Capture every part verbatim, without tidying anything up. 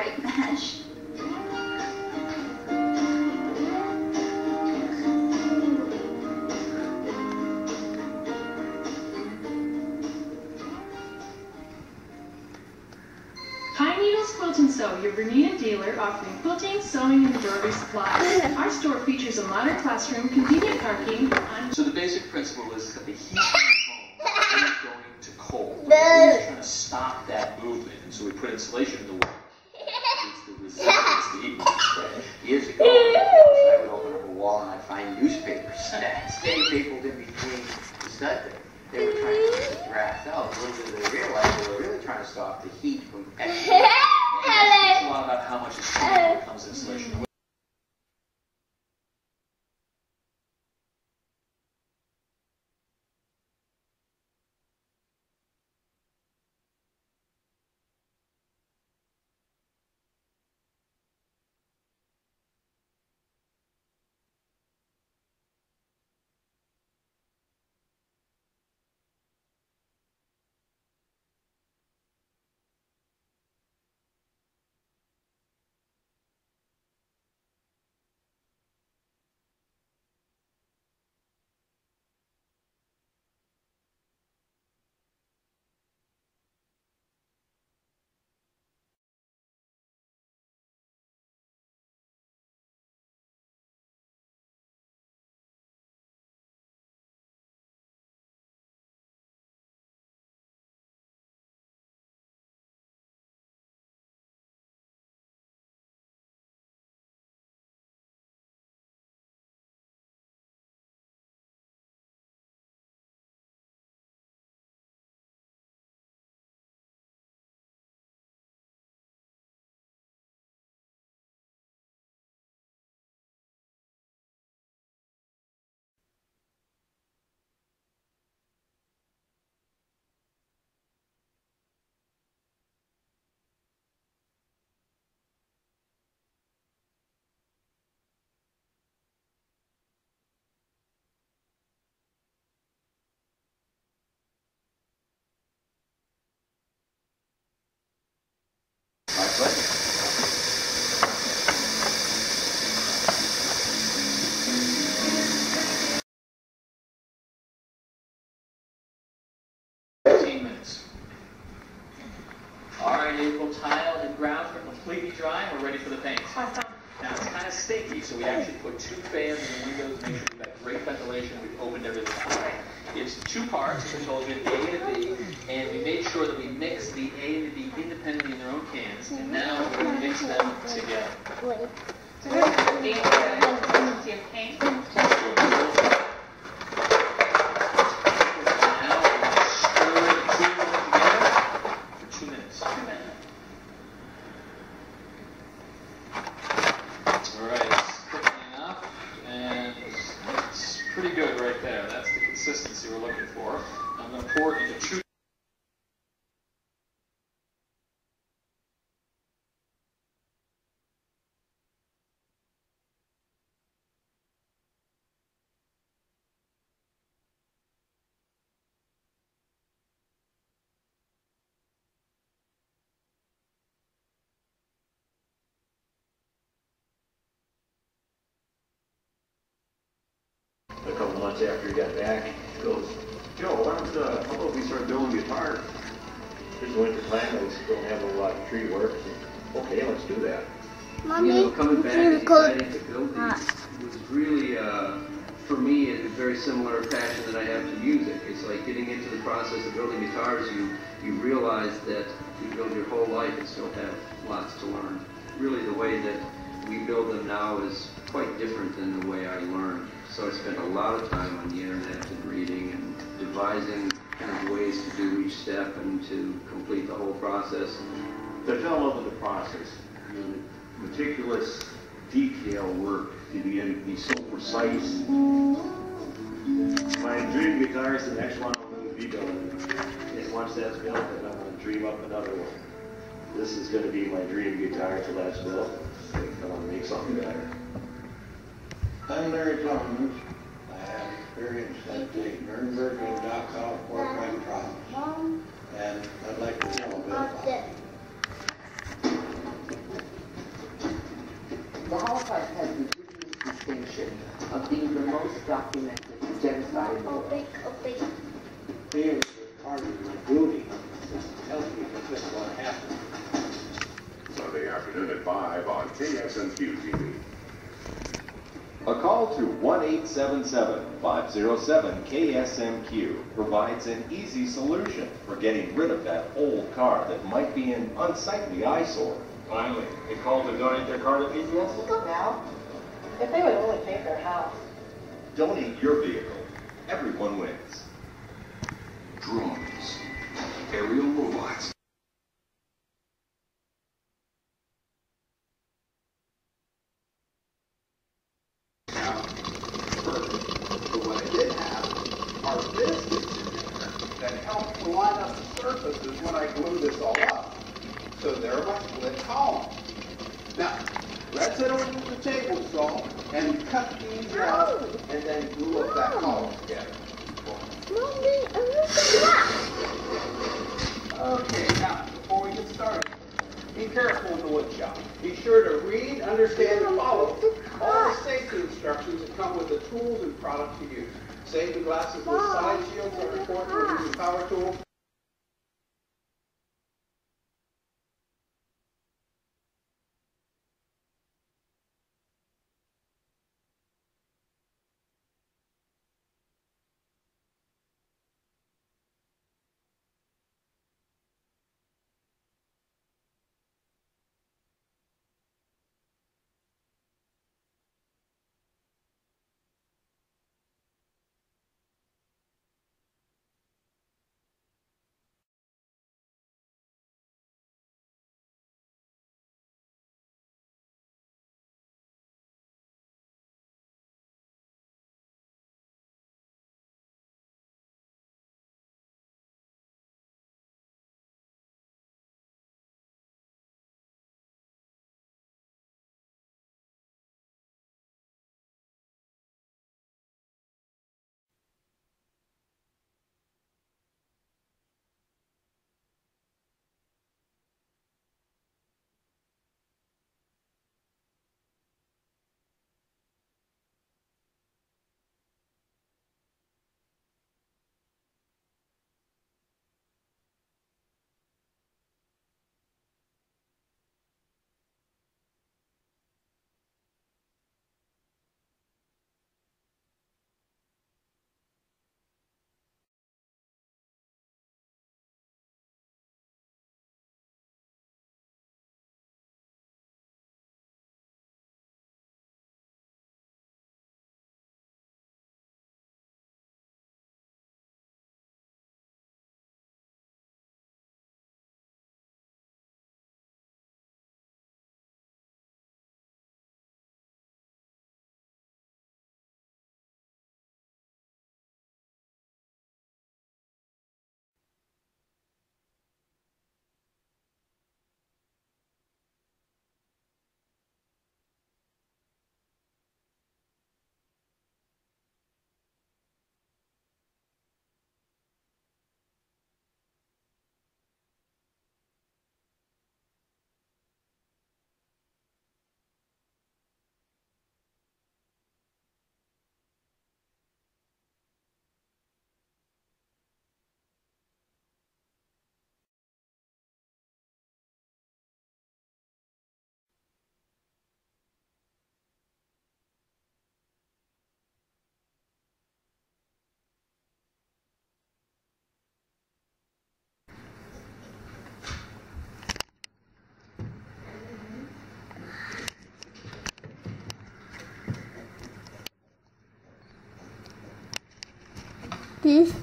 right mesh. Pine Needles Quilt and Sew, your Bernina dealer offering quilting, sewing, and embroidery supplies. Our store features a modern classroom, convenient parking. So the basic principle is that the heat in the home is going to cold. We're trying to stop that movement, and so we put insulation in the way. It's the resistance to heat. Years ago, I would open up a wall and I'd find newspapers stapled in between the stud there. They were trying to keep the draft out. Little did they realize they were really trying to stop the heat from exiting. It's a lot about how much is heat when it comes to insulation. My pleasure. fifteen minutes. All right, April, tile and ground are completely dry. We're ready for the paint. Awesome. Now it's kind of stinky, so we actually put two fans in the windows, make sure we've got great ventilation. We've opened everything up. It's two parts, as I told you, an A and a B, and we made sure that we mixed the A and the B independently in their own cans, and now we're going to mix them together. So here's the consistency of paint. Now we're going to stir the two of them together for two minutes. Two minutes. All right, it's thick enough, and it's pretty good right there. That's the consistency we're looking for. I'm going to pour it into two. A couple months after he got back, he goes, Joe, why don't, uh, how about we start building guitars? It's winter time, we don't have a lot of tree work. So, okay, let's do that. Mommy, you know, coming back and deciding to build these was really, uh, for me, a very similar passion that I have to music. It's like getting into the process of building guitars, you, you realize that you build your whole life and still have lots to learn. Really, the way that we build them now is quite different than the way I learned. So I spent a lot of time on the internet and reading and devising kind of ways to do each step and to complete the whole process. I fell in love with the process. The meticulous detail work to be, be so precise. My dream guitar is the next one I'm going to be building. And once that's built, then I'm going to dream up another one. This is going to be my dream guitar till that's built. I'm going to make something better. I'm Larry Clemens. I have experience at the Nuremberg and Dachau four-time trials. And I'd like to tell a bit about it. The Holocaust has the dubious distinction of being the most documented genocide in the world. Feeling it's part of my duty to tell you this is what happened. Sunday afternoon at five on K S M Q T V. A call to one eight seven seven, five zero seven, K S M Q provides an easy solution for getting rid of that old car that might be an unsightly eyesore. Finally, they called to donate their car to P B S? Now, if they would only pay for their house. Donate your vehicle. Everyone wins. Drones. Aerial robots. Now, perfect. But what I did have are biscuits in there that help to line up the surfaces when I glue this all up. So they're my split columns. Now, let's head over to the table saw and cut these out and then glue up that column together. Okay, now, before we get started, be careful in the wood shop. Be sure to read, understand, and follow all the safety instructions that come with the tools and products you use. Safety glasses with side shields are important when using power tools. This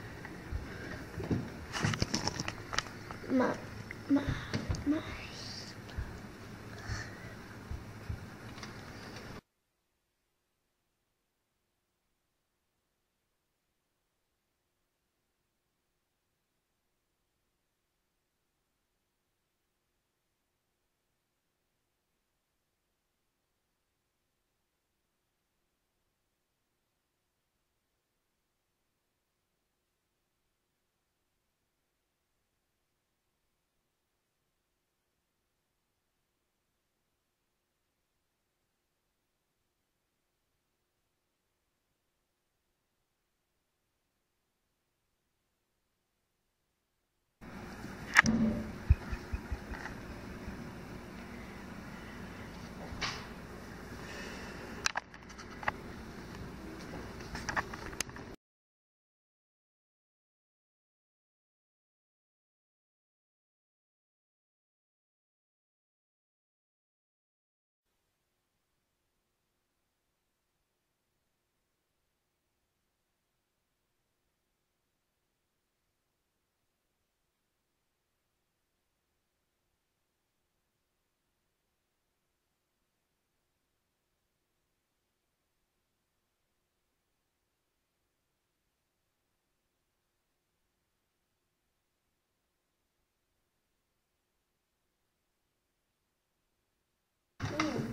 Ma, ma, ma.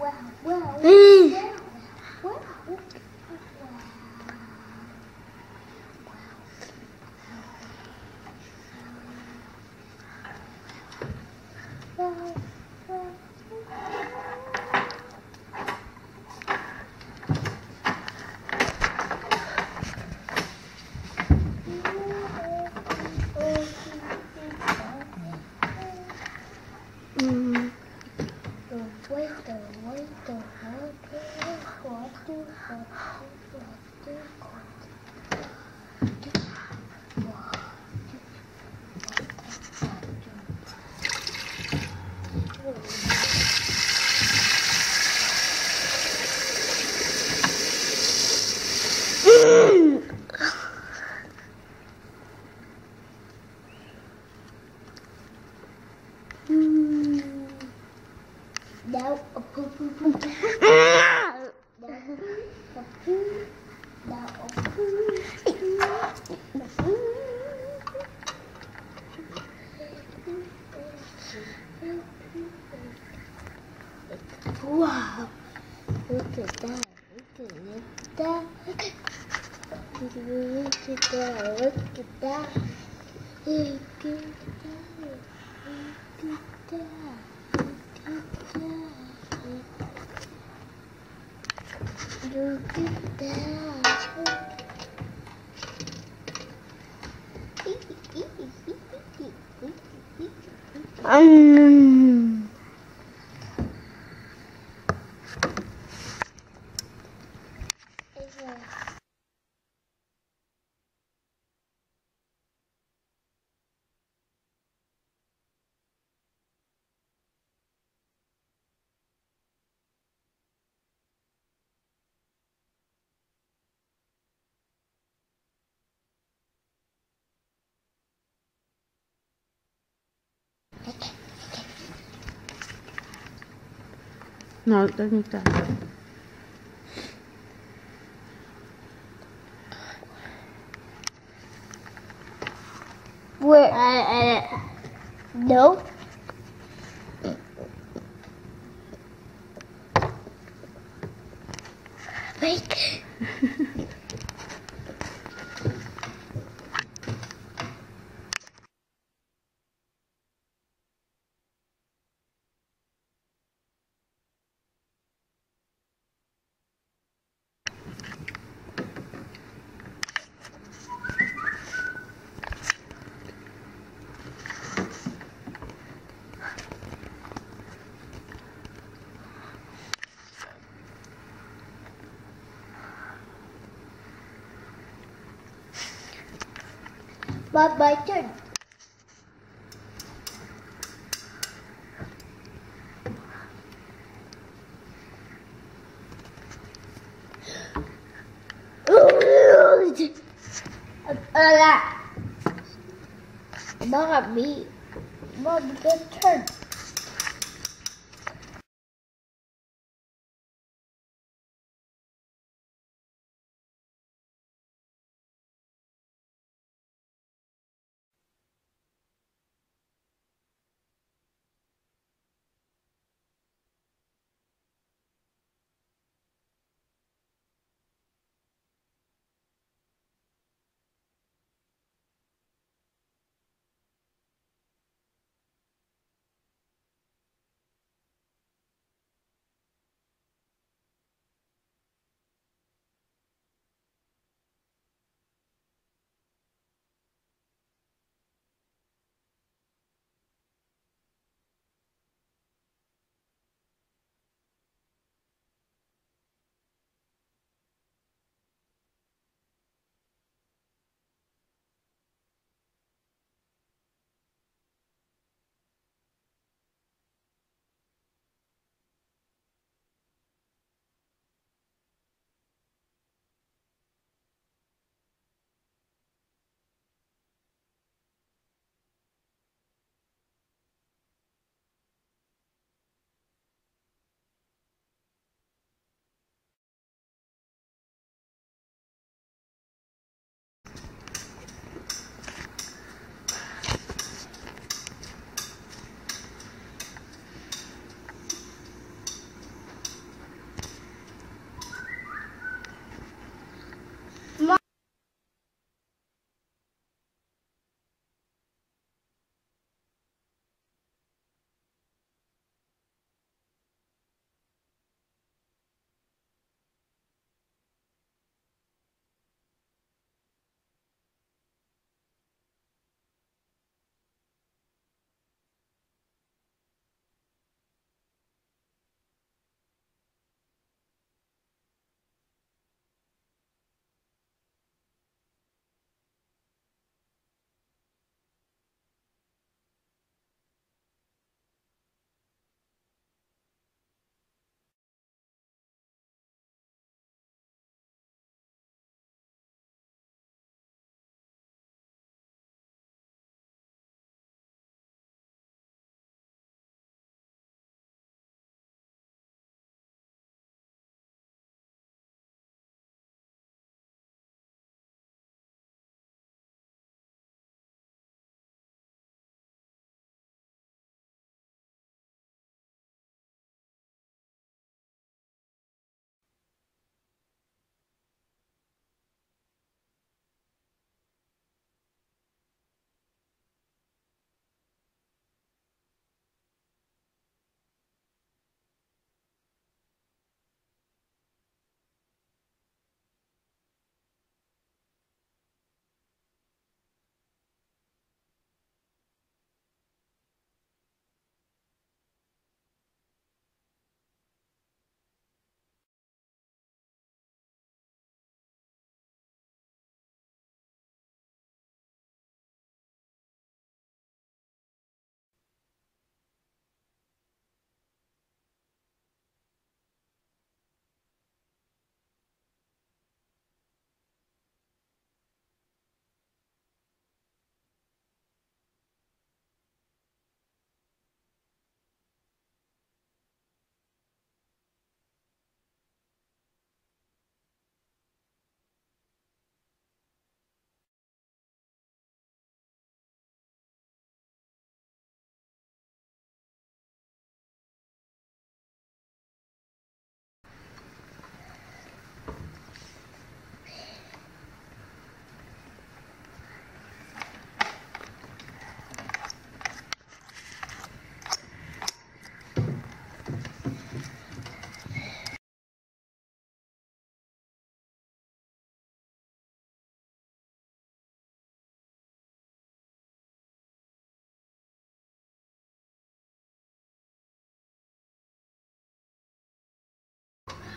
Wow, look at that, look at that, look at that, look at that, look at that, look at that, look at that, look at that. Um. No, don't need that. Where? Uh, uh, no. Wait. But my turn. Not me. Mom, good turn.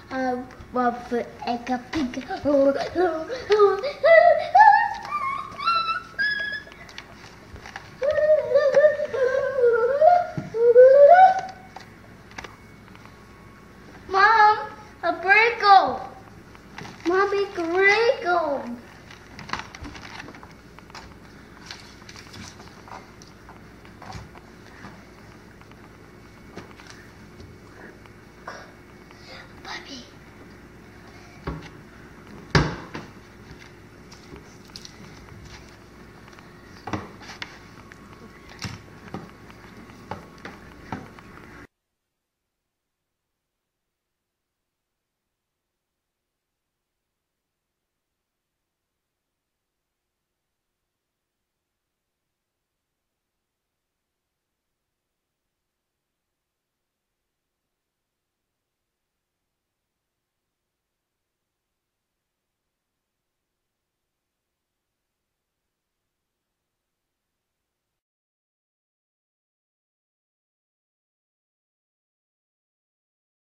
Um, one foot like a pig. Oh, oh, oh.